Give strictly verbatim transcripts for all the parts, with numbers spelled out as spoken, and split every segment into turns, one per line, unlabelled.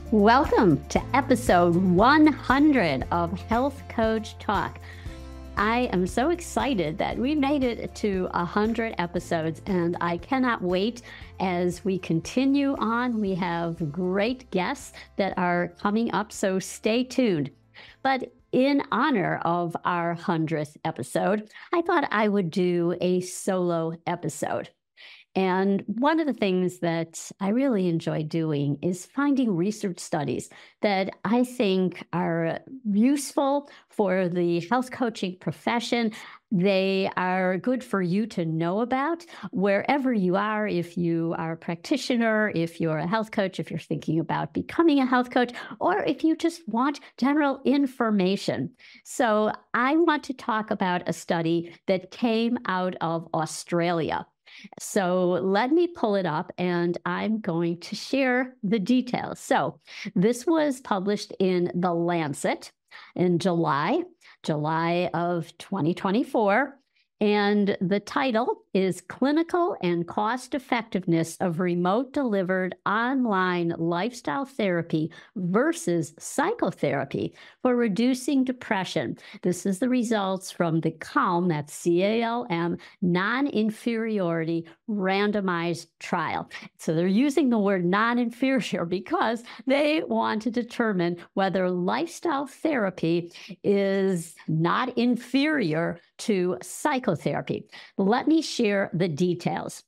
Welcome to episode one hundred of Health Coach Talk. I am so excited that we made it to one hundred episodes, and I cannot wait as we continue on. We have great guests that are coming up, so stay tuned. But in honor of our hundredth episode, I thought I would do a solo episode. And one of the things that I really enjoy doing is finding research studies that I think are useful for the health coaching profession. They are good for you to know about wherever you are, if you are a practitioner, if you're a health coach, if you're thinking about becoming a health coach, or if you just want general information. So I want to talk about a study that came out of Australia. So let me pull it up and I'm going to share the details. So this was published in the Lancet in July, July of twenty twenty-four. And the title is Clinical and Cost Effectiveness of Remote Delivered Online Lifestyle Therapy versus Psychotherapy for Reducing Depression. This is the results from the CALM, that's C A L M, non-inferiority randomized trial. So they're using the word non-inferior because they want to determine whether lifestyle therapy is not inferior to psychotherapy. Let me share the details.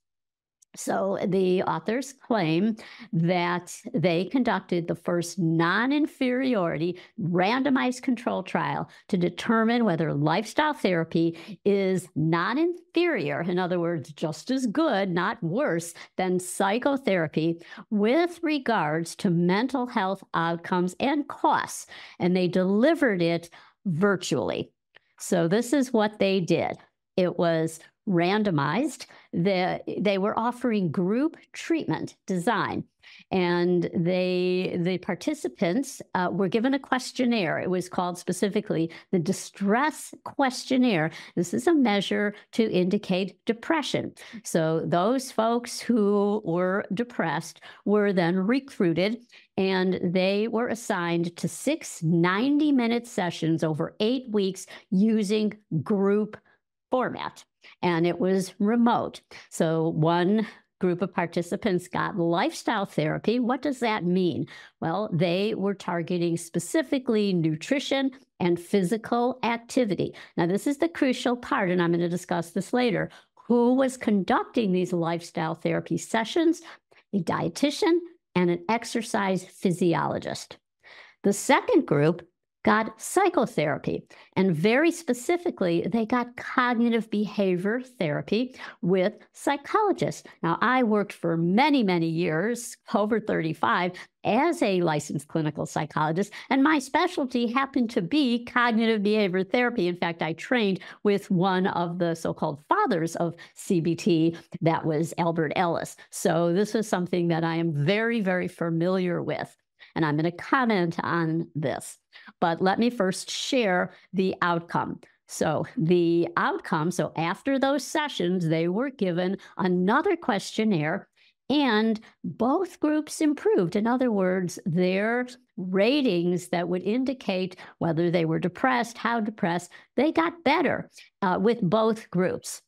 So the authors claim that they conducted the first non-inferiority randomized control trial to determine whether lifestyle therapy is non-inferior, in other words, just as good, not worse, than psychotherapy with regards to mental health outcomes and costs. And they delivered it virtually. So this is what they did. It was randomized. The, they were offering group treatment design, and they the participants uh, were given a questionnaire. It was called specifically the distress questionnaire. This is a measure to indicate depression. So those folks who were depressed were then recruited, and they were assigned to six ninety-minute sessions over eight weeks using group format. And it was remote. So one group of participants got lifestyle therapy. What does that mean? Well, they were targeting specifically nutrition and physical activity. Now, this is the crucial part, and I'm going to discuss this later. Who was conducting these lifestyle therapy sessions? A dietitian and an exercise physiologist. The second group got psychotherapy, and very specifically, they got cognitive behavior therapy with psychologists. Now, I worked for many, many years, over thirty-five, as a licensed clinical psychologist, and my specialty happened to be cognitive behavior therapy. In fact, I trained with one of the so-called fathers of C B T, that was Albert Ellis. So this is something that I am very, very familiar with, and I'm going to comment on this. But let me first share the outcome. So the outcome, so after those sessions, they were given another questionnaire, and both groups improved. In other words, their ratings that would indicate whether they were depressed, how depressed, they got better uh, with both groups.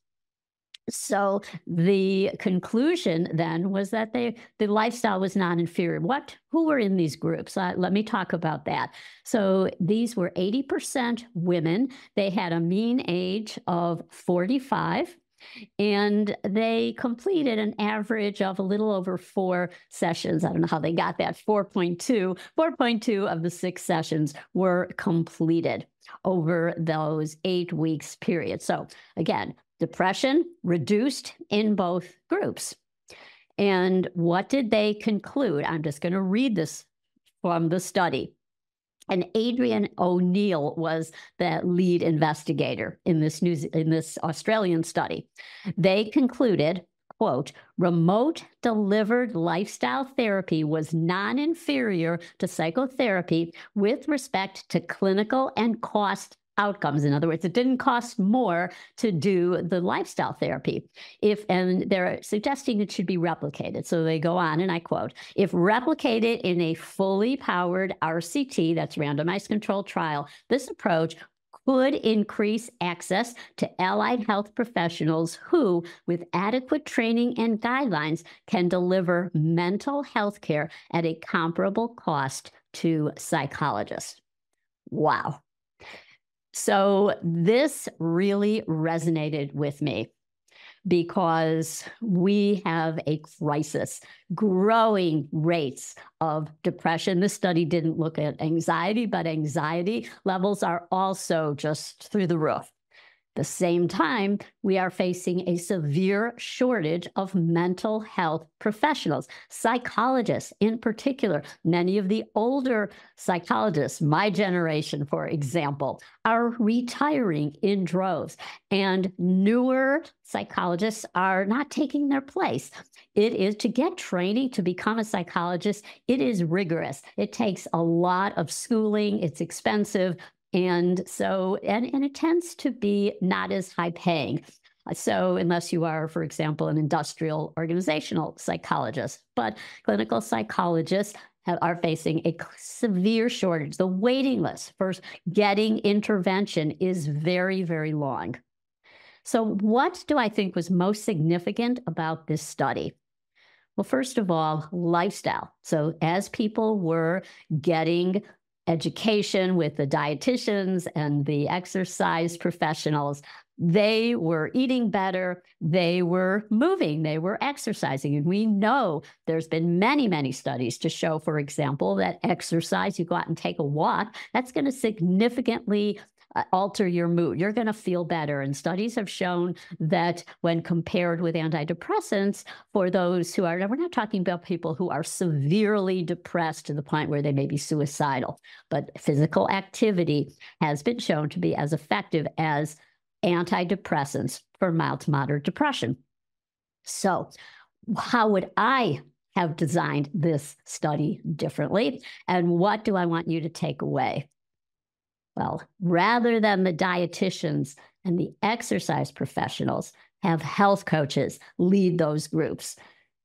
So the conclusion then was that they, the lifestyle was non-inferior. What, who were in these groups? Uh, let me talk about that. So these were eighty percent women. They had a mean age of forty-five, and they completed an average of a little over four sessions. I don't know how they got that, four point two. four point two of the six sessions were completed over those eight weeks period. So again, depression reduced in both groups. And what did they conclude? I'm just going to read this from the study. And Adrian O'Neill was the lead investigator in this news, in this Australian study. They concluded, quote, remote delivered lifestyle therapy was non-inferior to psychotherapy with respect to clinical and cost outcomes. In other words, it didn't cost more to do the lifestyle therapy. If and they're suggesting it should be replicated. So they go on, and I quote, if replicated in a fully powered R C T, that's randomized controlled trial, this approach could increase access to allied health professionals who, with adequate training and guidelines, can deliver mental health care at a comparable cost to psychologists. Wow. So this really resonated with me because we have a crisis, growing rates of depression. This study didn't look at anxiety, but anxiety levels are also just through the roof. At the same time, we are facing a severe shortage of mental health professionals, psychologists in particular. Many of the older psychologists, my generation, for example, are retiring in droves, and newer psychologists are not taking their place. It is to get training to become a psychologist. It is rigorous. It takes a lot of schooling. It's expensive. And so, and, and it tends to be not as high paying. So unless you are, for example, an industrial organizational psychologist, but clinical psychologists have, are facing a severe shortage. The waiting list for getting intervention is very, very long. So what do I think was most significant about this study? Well, first of all, lifestyle. So as people were getting education with the dietitians and the exercise professionals, they were eating better, they were moving, they were exercising. And we know there's been many, many studies to show, for example, that exercise, you go out and take a walk, that's going to significantly Uh, alter your mood. You're going to feel better. And studies have shown that when compared with antidepressants, for those who are, we're not talking about people who are severely depressed to the point where they may be suicidal, but physical activity has been shown to be as effective as antidepressants for mild to moderate depression. So how would I have designed this study differently? And what do I want you to take away? Well, rather than the dietitians and the exercise professionals, have health coaches lead those groups.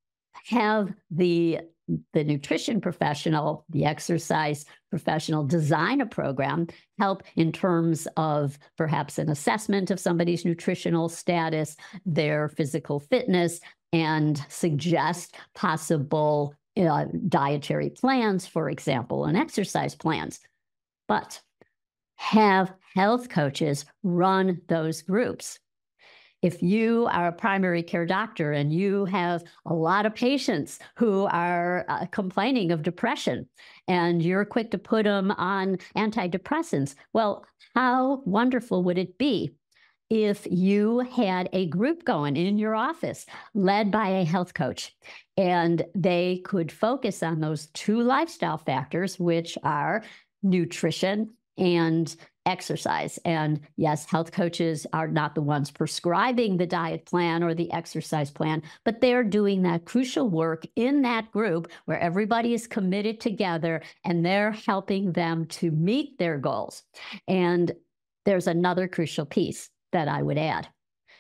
Have the, the nutrition professional, the exercise professional design a program, help in terms of perhaps an assessment of somebody's nutritional status, their physical fitness, and suggest possible uh, dietary plans, for example, and exercise plans. But have health coaches run those groups. If you are a primary care doctor and you have a lot of patients who are uh, complaining of depression and you're quick to put them on antidepressants, well, how wonderful would it be if you had a group going in your office led by a health coach, and they could focus on those two lifestyle factors, which are nutrition and exercise. And yes, health coaches are not the ones prescribing the diet plan or the exercise plan, but they're doing that crucial work in that group where everybody is committed together and they're helping them to meet their goals. And there's another crucial piece that I would add,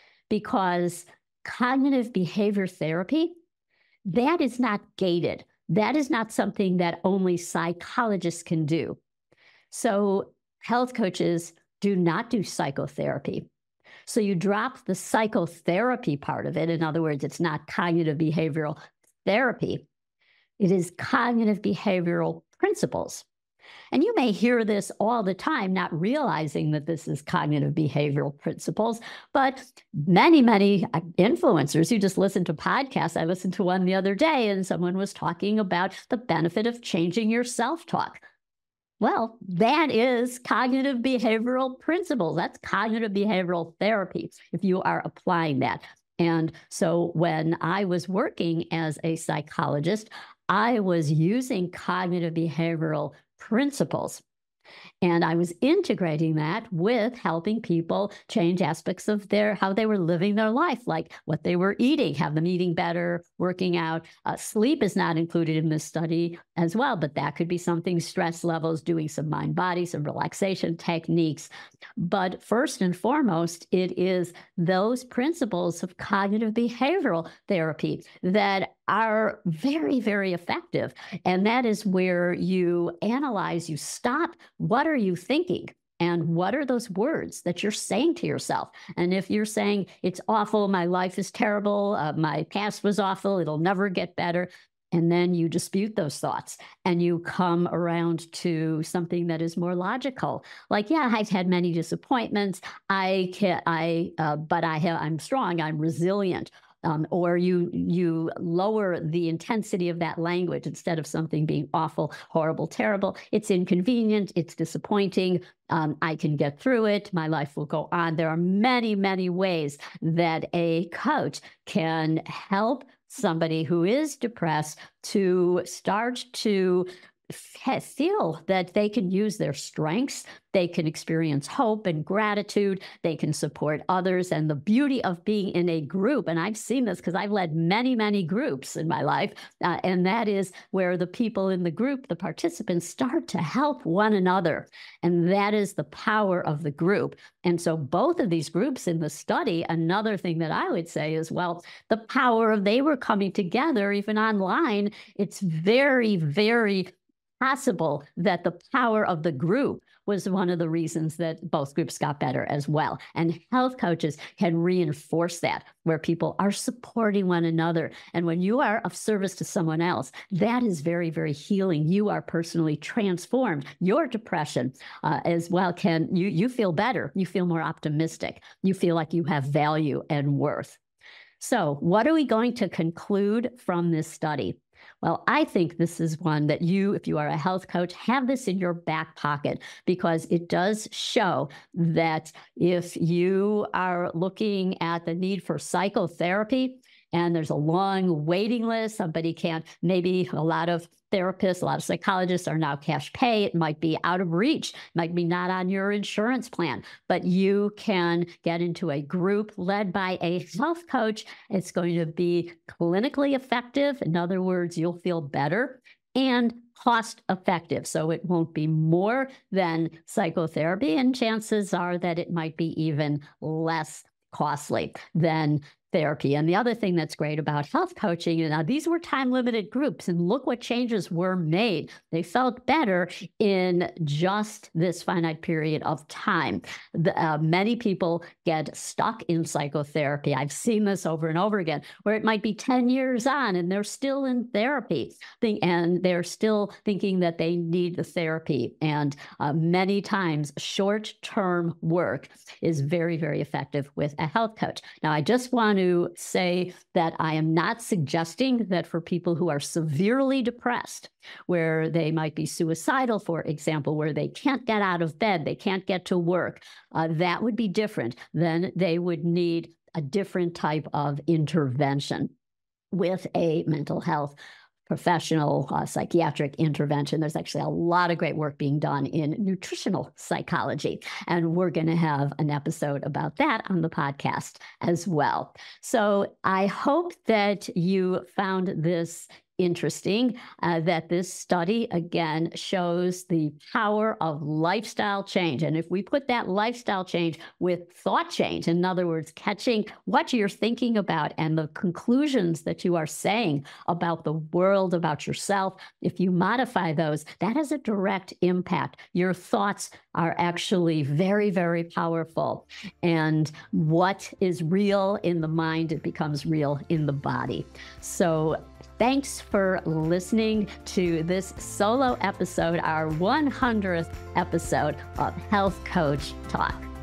because cognitive behavior therapy, that is not gated. That is not something that only psychologists can do. So health coaches do not do psychotherapy. So you drop the psychotherapy part of it. In other words, it's not cognitive behavioral therapy. It is cognitive behavioral principles. And you may hear this all the time, not realizing that this is cognitive behavioral principles, but many, many influencers, you just listen to podcasts. I listened to one the other day and someone was talking about the benefit of changing your self-talk. Well, that is cognitive behavioral principles. That's cognitive behavioral therapy, if you are applying that. And so when I was working as a psychologist, I was using cognitive behavioral principles And I was integrating that with helping people change aspects of their how they were living their life, like what they were eating, have them eating better, working out. Uh, sleep is not included in this study as well, but that could be something, stress levels, doing some mind body, some relaxation techniques. But first and foremost, it is those principles of cognitive behavioral therapy that are very, very effective. And that is where you analyze, you stop, what are you thinking? And what are those words that you're saying to yourself? And if you're saying, it's awful, my life is terrible, uh, my past was awful, it'll never get better. And then you dispute those thoughts and you come around to something that is more logical. Like, yeah, I've had many disappointments. I can, I, uh, but I have, I'm strong. I'm resilient. Um, or you you lower the intensity of that language instead of something being awful, horrible, terrible. It's inconvenient. It's disappointing. Um, I can get through it. My life will go on. There are many, many ways that a coach can help somebody who is depressed to start to f- feel that they can use their strengths, they can experience hope and gratitude, they can support others. And the beauty of being in a group, and I've seen this because I've led many, many groups in my life, uh, and that is where the people in the group, the participants, start to help one another. And that is the power of the group. And so both of these groups in the study, another thing that I would say is, well, the power of they were coming together, even online, it's very, very possible that the power of the group was one of the reasons that both groups got better as well. And health coaches can reinforce that, where people are supporting one another. And when you are of service to someone else, that is very, very healing. You are personally transformed. Your depression uh, as well can, you, you feel better. You feel more optimistic. You feel like you have value and worth. So what are we going to conclude from this study? Well, I think this is one that you, if you are a health coach, have this in your back pocket, because it does show that if you are looking at the need for psychotherapy and there's a long waiting list, somebody can't, maybe a lot of therapists, a lot of psychologists are now cash pay. It might be out of reach, might be not on your insurance plan, but you can get into a group led by a health coach. It's going to be clinically effective. In other words, you'll feel better and cost effective. So it won't be more than psychotherapy, and chances are that it might be even less costly than therapy. And the other thing that's great about health coaching, you know, these were time-limited groups, and look what changes were made. They felt better in just this finite period of time. The, uh, many people get stuck in psychotherapy. I've seen this over and over again, where it might be ten years on and they're still in therapy, and they're still thinking that they need the therapy. And uh, many times, short-term work is very, very effective with a health coach. Now, I just want to say that I am not suggesting that for people who are severely depressed, where they might be suicidal, for example, where they can't get out of bed, they can't get to work, uh, that would be different. Then they would need a different type of intervention with a mental health professional uh, psychiatric intervention. There's actually a lot of great work being done in nutritional psychology, and we're going to have an episode about that on the podcast as well. So I hope that you found this interesting, uh, that this study, again, shows the power of lifestyle change. And if we put that lifestyle change with thought change, in other words, catching what you're thinking about and the conclusions that you are saying about the world, about yourself, if you modify those, that has a direct impact. Your thoughts are actually very, very powerful. And what is real in the mind, it becomes real in the body. So thanks for listening to this solo episode, our one hundredth episode of Health Coach Talk.